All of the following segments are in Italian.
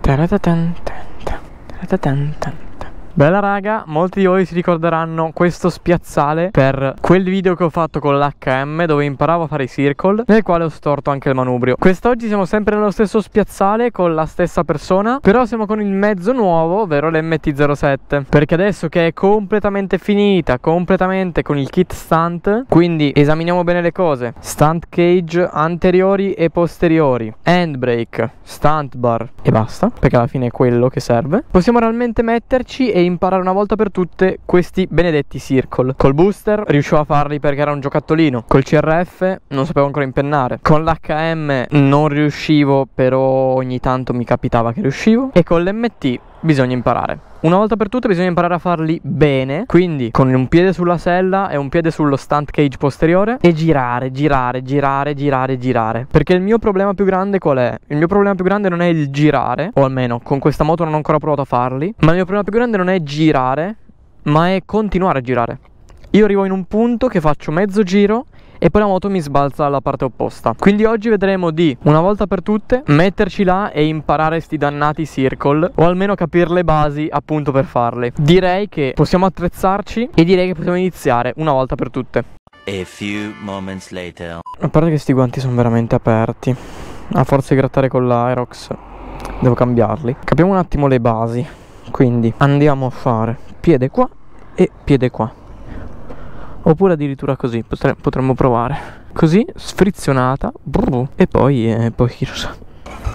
Bella raga, molti di voi si ricorderanno questo spiazzale per quel video che ho fatto con l'HM dove imparavo a fare i circle, nel quale ho storto anche il manubrio. Quest'oggi siamo sempre nello stesso spiazzale con la stessa persona, però siamo con il mezzo nuovo, ovvero l'MT-07, perché adesso che è completamente finita, completamente con il kit stunt, quindi esaminiamo bene le cose: stunt cage anteriori e posteriori, handbrake, stunt bar e basta, perché alla fine è quello che serve. Possiamo realmente metterci e imparare una volta per tutte questi benedetti circle. Col booster riuscivo a farli perché era un giocattolino, col CRF non sapevo ancora impennare, con l'HM non riuscivo, però ogni tanto mi capitava che riuscivo, e con l'MT bisogna imparare. Una volta per tutte bisogna imparare a farli bene, quindi con un piede sulla sella e un piede sullo stunt cage posteriore e girare. Perché il mio problema più grande qual è? Il mio problema più grande non è il girare, o almeno con questa moto non ho ancora provato a farli, ma il mio problema più grande non è girare, ma è continuare a girare. Io arrivo in un punto che faccio mezzo giro e poi la moto mi sbalza alla parte opposta. Quindi oggi vedremo di, una volta per tutte, metterci là e imparare sti dannati circle, o almeno capire le basi appunto per farle. Direi che possiamo attrezzarci e direi che possiamo iniziare una volta per tutte. A few moments later. A parte che sti guanti sono veramente aperti, a forza di grattare con l'Aerox devo cambiarli. Capiamo un attimo le basi. Quindi andiamo a fare piede qua e piede qua, oppure addirittura così, potremmo provare. Così, sfrizionata, e poi chi lo sa.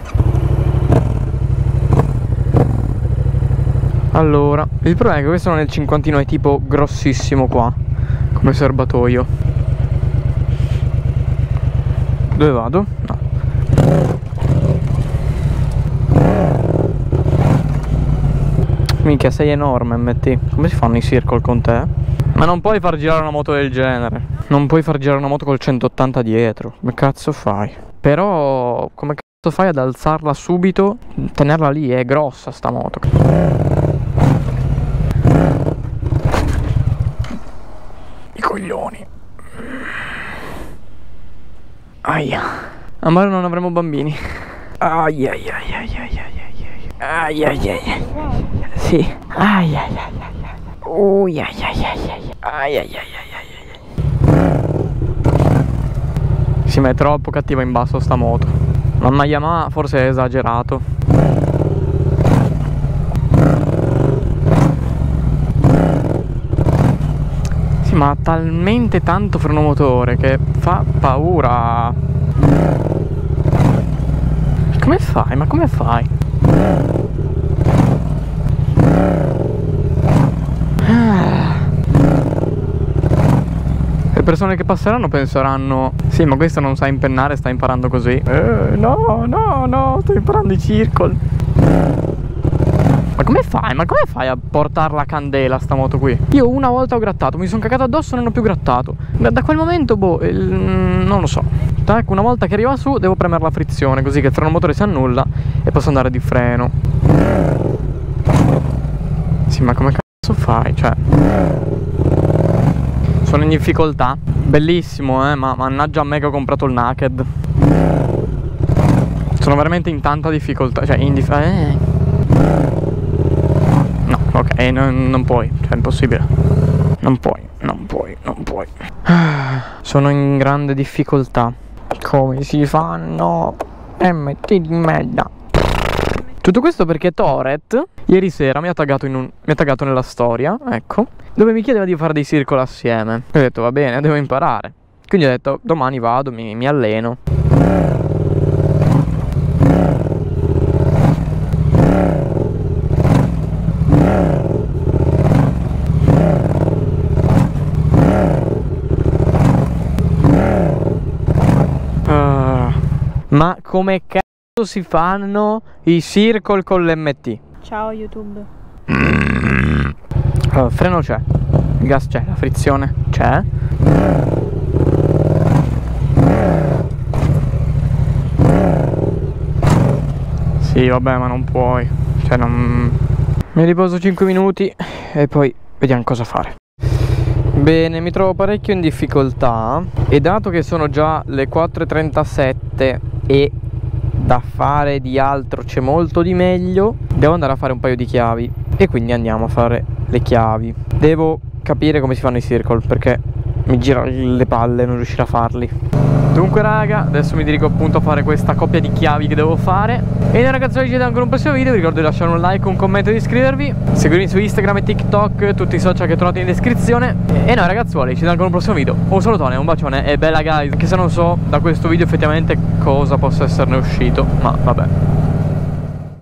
Allora, il problema è che questo non è il cinquantino, è tipo grossissimo qua, come serbatoio. Dove vado? No. Minchia, sei enorme MT. Come si fanno i circle con te? Ma non puoi far girare una moto del genere. Non puoi far girare una moto col 180 dietro. Come cazzo fai? Però come cazzo fai ad alzarla subito? Tenerla lì, è grossa sta moto. I coglioni. Aia. A mare non avremo bambini. Aia aia aia aia aia aia aia aia. Sì. Aia aia aia. Ai ai ai ai ai ai ai ai. Sì, ma è troppo cattiva in basso sta moto. Mamma Yamaha forse è esagerato. Sì, ma ha talmente tanto frenomotore che fa paura. Come fai? Ma come fai? Le persone che passeranno penseranno: sì, ma questo non sa impennare, sta imparando così. No, sto imparando i circle. Ma come fai? Ma come fai a portare la candela sta moto qui? Io una volta ho grattato, mi sono cagato addosso e non ho più grattato. Da quel momento, boh, non lo so. Ecco, una volta che arriva su devo premere la frizione, così che il freno motore si annulla e posso andare di freno. Sì, ma come cazzo fai? Cioè, sono in difficoltà. Bellissimo, ma mannaggia a me che ho comprato il naked. Sono veramente in tanta difficoltà. Cioè, no, ok, non puoi. Cioè, è impossibile. Non puoi. Sono in grande difficoltà. Come si fanno? MT di merda. Tutto questo perché Toret ieri sera mi ha taggato nella storia, ecco, dove mi chiedeva di fare dei circoli assieme. E ho detto va bene, devo imparare. Quindi ho detto domani vado, mi alleno. Ma come cazzo si fanno i circle con l'MT? Ciao YouTube. Allora, freno c'è, il gas c'è, la frizione c'è. Sì, vabbè, ma non puoi. Cioè, non... Mi riposo 5 minuti e poi vediamo cosa fare. Bene, mi trovo parecchio in difficoltà e dato che sono già le 4:37 e da fare di altro c'è molto di meglio. Devo andare a fare un paio di chiavi e quindi andiamo a fare le chiavi. Devo capire come si fanno i circle perché mi gira le palle non riuscire a farli. Dunque raga, adesso mi dirigo appunto a fare questa coppia di chiavi che devo fare. E noi ragazzi, oggi ci vediamo ancora un prossimo video. Vi ricordo di lasciare un like, un commento e di iscrivervi. Seguirmi su Instagram e TikTok, tutti i social che trovate in descrizione. E noi ragazzuoli, ci vediamo ancora un prossimo video. Un salutone, un bacione e bella guys. Anche se non so da questo video effettivamente cosa possa esserne uscito, ma vabbè.